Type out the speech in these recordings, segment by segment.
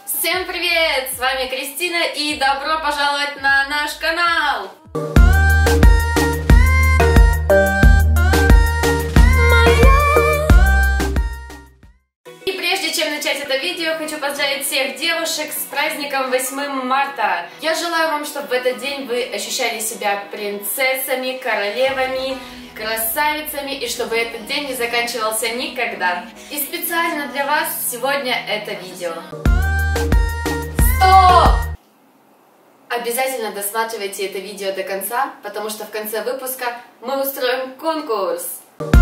Всем привет! С вами Кристина и добро пожаловать на наш канал! И прежде чем начать это видео, хочу поздравить всех девушек с праздником 8 марта. Я желаю вам, чтобы в этот день вы ощущали себя принцессами, королевами, красавицами, и чтобы этот день не заканчивался никогда. И специально для вас сегодня это видео. Стоп! Обязательно досматривайте это видео до конца, потому что в конце выпуска мы устроим конкурс.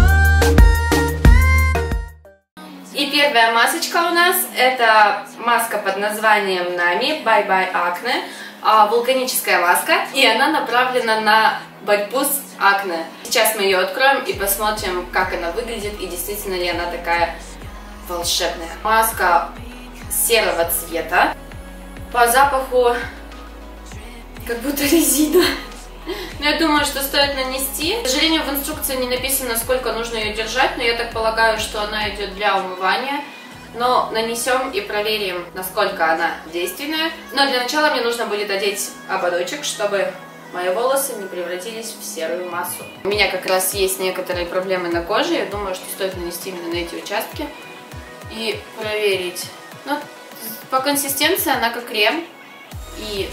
И первая масочка у нас это маска под названием Nami Bye Bye Acne, вулканическая маска, и она направлена на борьбу с акне. Сейчас мы ее откроем и посмотрим, как она выглядит и действительно ли она такая волшебная. Маска серого цвета, по запаху как будто резина. Но я думаю, что стоит нанести. К сожалению, в инструкции не написано, сколько нужно ее держать, но я так полагаю, что она идет для умывания. Но нанесем и проверим, насколько она действенная. Но для начала мне нужно будет одеть ободочек, чтобы мои волосы не превратились в серую массу. У меня как раз есть некоторые проблемы на коже. Я думаю, что стоит нанести именно на эти участки и проверить. Но по консистенции она как крем. И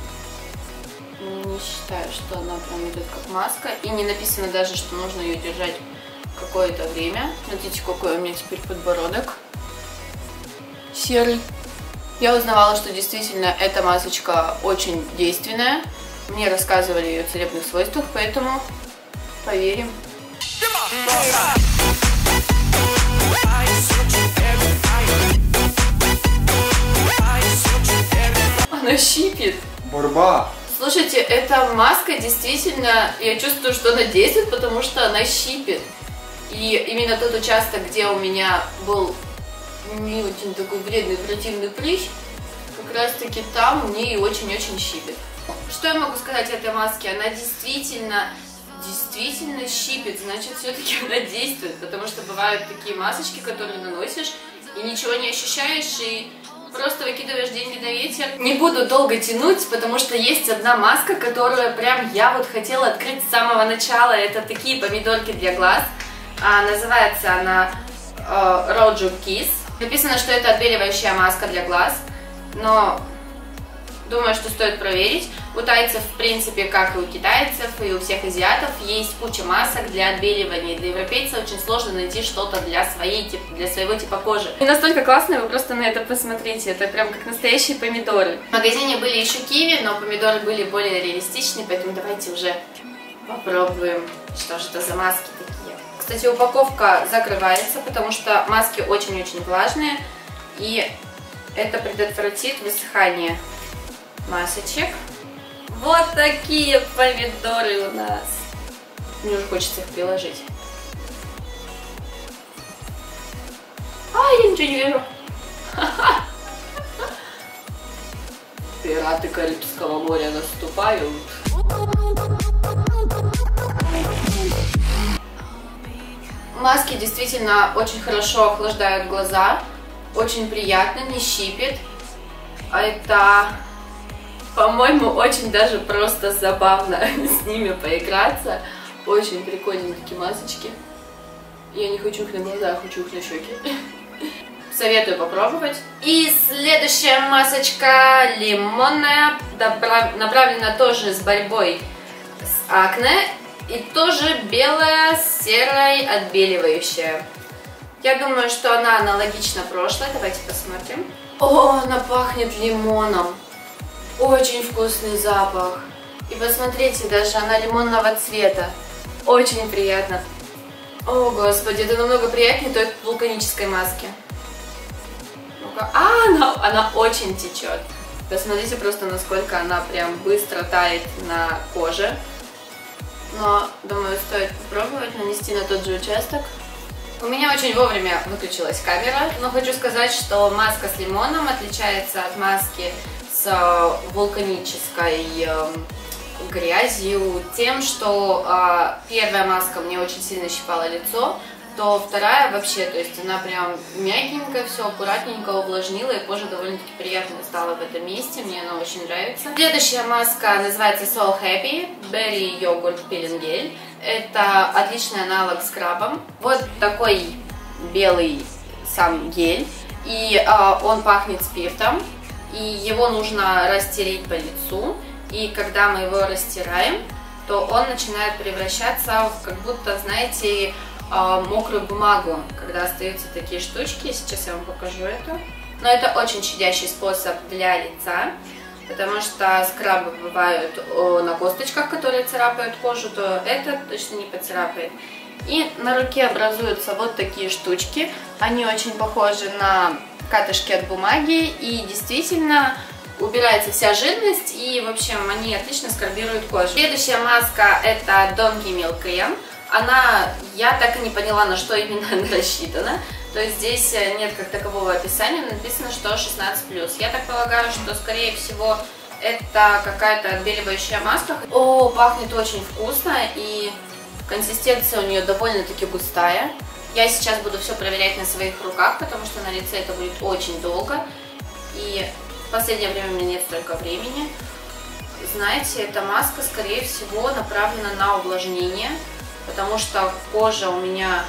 не считаю, что она прям идет как маска. И не написано даже, что нужно ее держать какое-то время. Смотрите, какой у меня теперь подбородок серый. Я узнавала, что действительно эта масочка очень действенная. Мне рассказывали о ее целебных свойствах, поэтому поверим. Она щипит. Борьба. Слушайте, эта маска действительно, я чувствую, что она действует, потому что она щипит. И именно тот участок, где у меня был не очень такой вредный, противный прыщ, как раз таки там мне и очень-очень щипит. Что я могу сказать о этой маске? Она действительно щипит, значит, все-таки она действует, потому что бывают такие масочки, которые наносишь и ничего не ощущаешь, и просто выкидываешь деньги на ветер. Не буду долго тянуть, потому что есть одна маска, которую прям я вот хотела открыть с самого начала. Это такие помидорки для глаз. Называется она Roju Kiss. Написано, что это отбеливающая маска для глаз, но думаю, что стоит проверить. У тайцев, в принципе, как и у китайцев, и у всех азиатов, есть куча масок для отбеливания. Для европейца очень сложно найти что-то для своего типа кожи. И настолько классно, вы просто на это посмотрите. Это прям как настоящие помидоры. В магазине были еще киви, но помидоры были более реалистичные, поэтому давайте уже попробуем, что же это за маски такие. Кстати, упаковка закрывается, потому что маски очень-очень влажные, и это предотвратит высыхание масочек. Вот такие помидоры у нас. Мне уже хочется их приложить. Я ничего не вижу. Пираты Карибского моря наступают. Маски действительно очень хорошо охлаждают глаза. Очень приятно, не щипит. А это, по-моему, очень даже просто забавно с ними поиграться. Очень прикольные такие масочки. Я не хочу их на глаза, я хочу их на щеки. Советую попробовать. И следующая масочка лимонная. Направлена тоже с борьбой с акне. И тоже белая с серой отбеливающая. Я думаю, что она аналогична прошлой. Давайте посмотрим. О, она пахнет лимоном. Очень вкусный запах. И посмотрите, даже она лимонного цвета. Очень приятно. О, господи, это намного приятнее той вулканической маски. Ну-ка. Она очень течет. Посмотрите просто, насколько она прям быстро тает на коже. Но, думаю, стоит попробовать нанести на тот же участок. У меня очень вовремя выключилась камера, но хочу сказать, что маска с лимоном отличается от маски с вулканической грязью тем, что первая маска мне очень сильно щипала лицо, то вторая вообще, то есть она прям мягенькая, все аккуратненько увлажнила, и кожа довольно-таки приятная стала в этом месте, мне она очень нравится. Следующая маска называется So Happy Berry Yogurt Peeling Gel. Это отличный аналог скрабом. Вот такой белый сам гель, и он пахнет спиртом, и его нужно растереть по лицу, и когда мы его растираем, то он начинает превращаться в как будто, знаете, мокрую бумагу, когда остаются такие штучки. Сейчас я вам покажу это. Но это очень щадящий способ для лица, потому что скрабы бывают на косточках, которые царапают кожу, то это точно не поцарапает. И на руке образуются вот такие штучки. Они очень похожи на катышки от бумаги, и действительно убирается вся жирность, и в общем они отлично скрабируют кожу. Следующая маска это Donkey Milk Cream. Я так и не поняла, на что именно она рассчитана. То есть здесь нет как такового описания, написано, что 16+. Я так полагаю, что скорее всего это какая-то отбеливающая маска. О, пахнет очень вкусно, и консистенция у нее довольно-таки густая. Я сейчас буду все проверять на своих руках, потому что на лице это будет очень долго. И в последнее время у меня нет столько времени. Знаете, эта маска скорее всего направлена на увлажнение, потому что кожа у меня...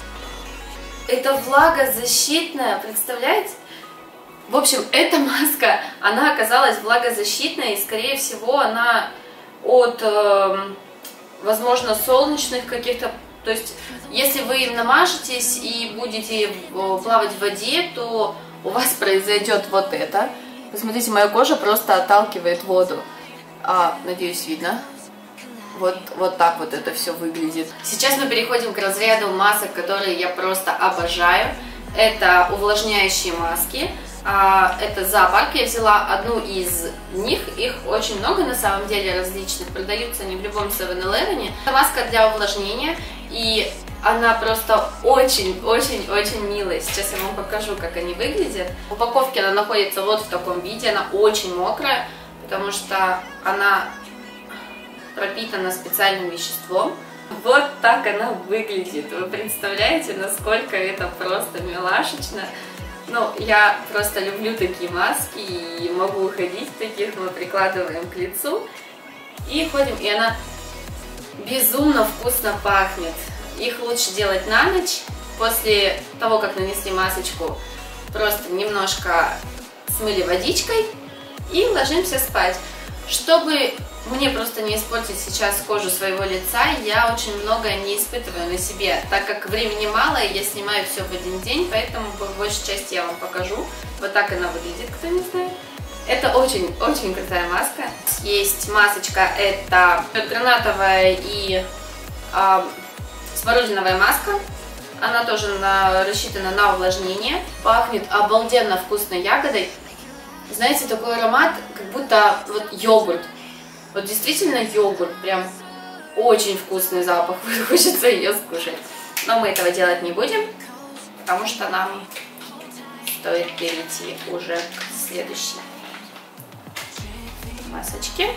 Это влагозащитная, представляете? В общем, эта маска, она оказалась влагозащитной, и скорее всего она от, возможно, солнечных каких-то... То есть, если вы им намажетесь и будете плавать в воде, то у вас произойдет вот это. Посмотрите, моя кожа просто отталкивает воду. Надеюсь, видно. Вот так вот это все выглядит. Сейчас мы переходим к разряду масок, которые я просто обожаю. Это увлажняющие маски. Это Зоопарк. Я взяла одну из них. Их очень много на самом деле различных. Продаются они в любом 7-Eleven. Это маска для увлажнения. И она просто очень-очень-очень милая. Сейчас я вам покажу, как они выглядят. В упаковке она находится вот в таком виде. Она очень мокрая, потому что она пропитана специальным веществом. Вот так она выглядит. Вы представляете, насколько это просто милашечно? Ну, я просто люблю такие маски и могу ходить в таких. Мы прикладываем к лицу и ходим, и она безумно вкусно пахнет. Их лучше делать на ночь. После того, как нанесли масочку, просто немножко смыли водичкой и ложимся спать. Чтобы мне просто не испортить сейчас кожу своего лица, я очень многое не испытываю на себе, так как времени мало, и я снимаю все в один день, поэтому по большей части я вам покажу. Вот так она выглядит, кто не знает. Это очень-очень крутая маска. Есть масочка, это гранатовая и смородиновая маска. Она тоже рассчитана на увлажнение. Пахнет обалденно вкусной ягодой. Знаете, такой аромат, как будто вот йогурт. Вот действительно йогурт, прям очень вкусный запах, хочется ее скушать. Но мы этого делать не будем, потому что нам стоит перейти уже к следующей масочке.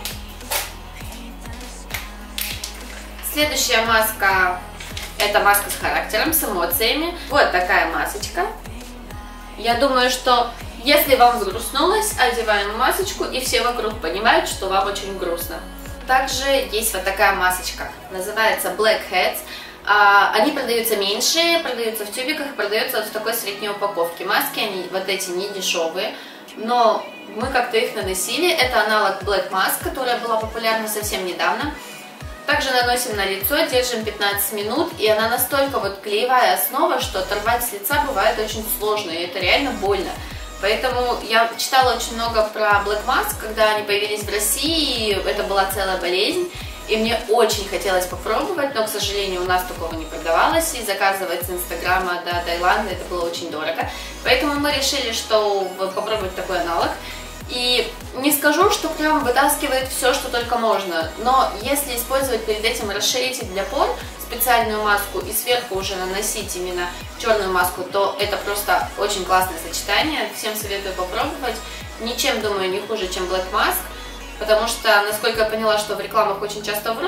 Следующая маска, это маска с характером, с эмоциями. Вот такая масочка. Я думаю, что если вам взгрустнулось, одеваем масочку, и все вокруг понимают, что вам очень грустно. Также есть вот такая масочка, называется Black Hats. Они продаются меньше, продаются в тюбиках, продаются вот в такой средней упаковке. Маски, они вот эти не дешевые, но мы как-то их наносили. Это аналог Black Mask, которая была популярна совсем недавно. Также наносим на лицо, держим 15 минут, и она настолько вот клеевая основа, что оторвать с лица бывает очень сложно, и это реально больно. Поэтому я читала очень много про Black Mask, когда они появились в России, это была целая болезнь, и мне очень хотелось попробовать, но, к сожалению, у нас такого не продавалось, и заказывать с Инстаграма до Таиланда это было очень дорого. Поэтому мы решили, что попробовать такой аналог. И не скажу, что прям вытаскивает все, что только можно, но если использовать перед этим расширитель для пор, специальную маску, и сверху уже наносить именно черную маску, то это просто очень классное сочетание. Всем советую попробовать. Ничем, думаю, не хуже, чем Black Mask, потому что, насколько я поняла, что в рекламах очень часто врут,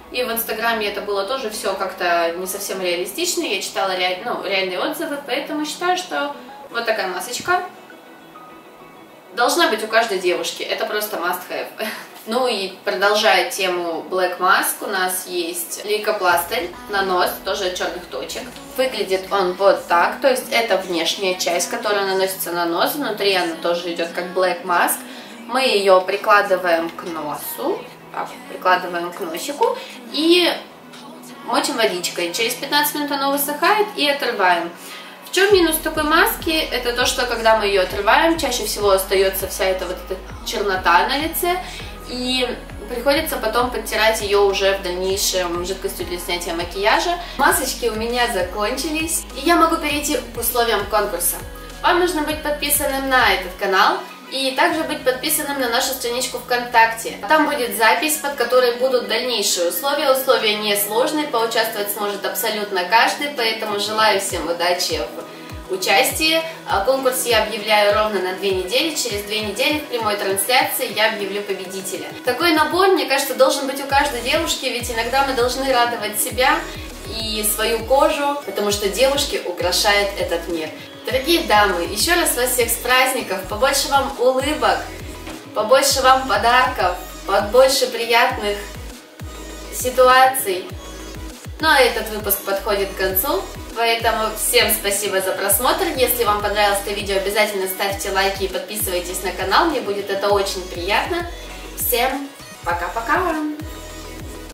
И в Инстаграме это было тоже все как-то не совсем реалистично. Я читала реальные отзывы, поэтому считаю, что вот такая масочка должна быть у каждой девушки. Это просто must have. Ну и продолжая тему Black Mask, у нас есть лейкопластырь на нос, тоже от черных точек. Выглядит он вот так, то есть это внешняя часть, которая наносится на нос, внутри она тоже идет как Black Mask. Мы ее прикладываем к носу, прикладываем к носику и мочим водичкой. Через 15 минут оно высыхает и отрываем. В чем минус такой маски? Это то, что когда мы ее отрываем, чаще всего остается вся эта вот эта чернота на лице. И приходится потом подтирать ее уже в дальнейшем жидкостью для снятия макияжа. Масочки у меня закончились, и я могу перейти к условиям конкурса. Вам нужно быть подписанным на этот канал и также быть подписанным на нашу страничку ВКонтакте. Там будет запись, под которой будут дальнейшие условия. Условия несложные, поучаствовать сможет абсолютно каждый, поэтому желаю всем удачи в участии. Конкурс я объявляю ровно на 2 недели. Через 2 недели в прямой трансляции я объявлю победителя. Такой набор, мне кажется, должен быть у каждой девушки, ведь иногда мы должны радовать себя и свою кожу, потому что девушки украшают этот мир. Дорогие дамы, еще раз вас всех с праздников, побольше вам улыбок, побольше вам подарков, побольше приятных ситуаций. Ну а этот выпуск подходит к концу, поэтому всем спасибо за просмотр. Если вам понравилось это видео, обязательно ставьте лайки и подписывайтесь на канал, мне будет это очень приятно. Всем пока-пока!